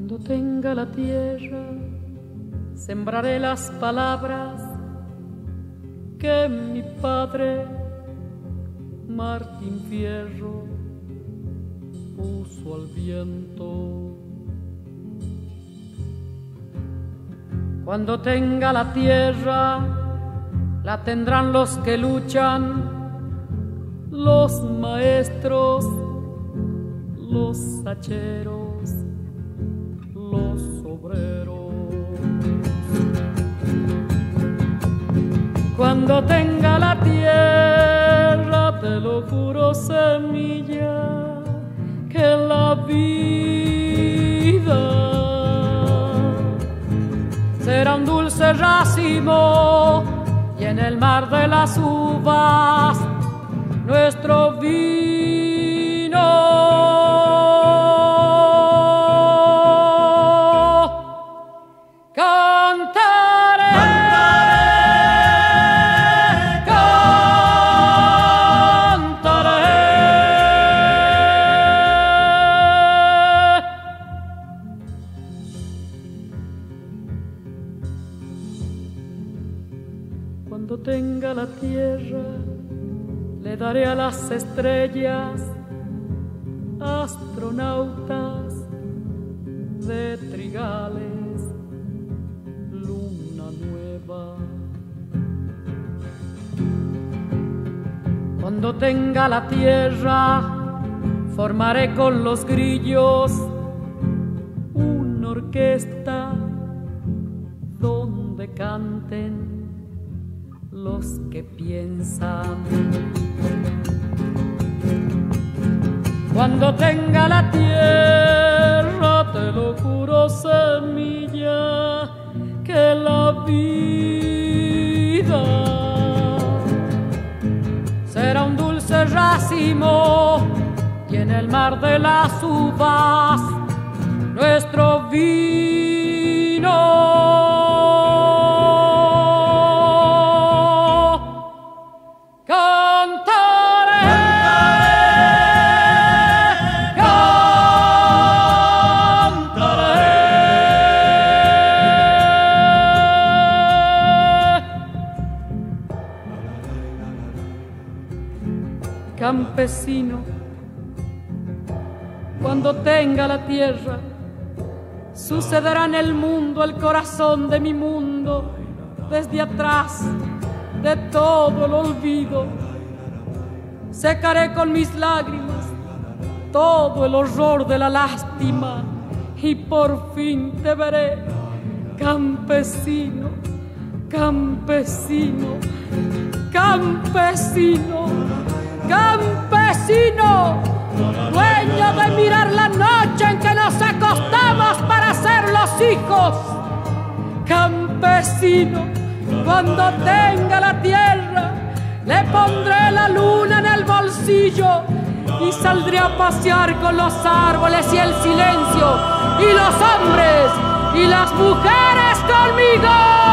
Cuando tenga la tierra, sembraré las palabras que mi padre Martín Fierro puso al viento. Cuando tenga la tierra, la tendrán los que luchan, los maestros, los hacheros, los obreros. Cuando tenga la tierra, te lo juro, semilla, que la vida será un dulce racimo y en el mar de las uvas nuestro vino. Cuando tenga la tierra, le daré a las estrellas astronautas de trigales, luna nueva. Cuando tenga la tierra, formaré con los grillos una orquesta donde canten los que piensan. Cuando tenga la tierra, te lo juro, semilla, que la vida será un dulce racimo y en el mar de las uvas nuestro vino. Campesino, cuando tenga la tierra, sucederá en el mundo el corazón de mi mundo, desde atrás de todo el olvido. Secaré con mis lágrimas todo el horror de la lástima y por fin te veré, campesino, campesino, campesino, campesino, dueño de mirar la noche en que nos acostamos para ser los hijos. Campesino, cuando tenga la tierra, le pondré la luna en el bolsillo y saldré a pasear con los árboles y el silencio, y los hombres y las mujeres conmigo.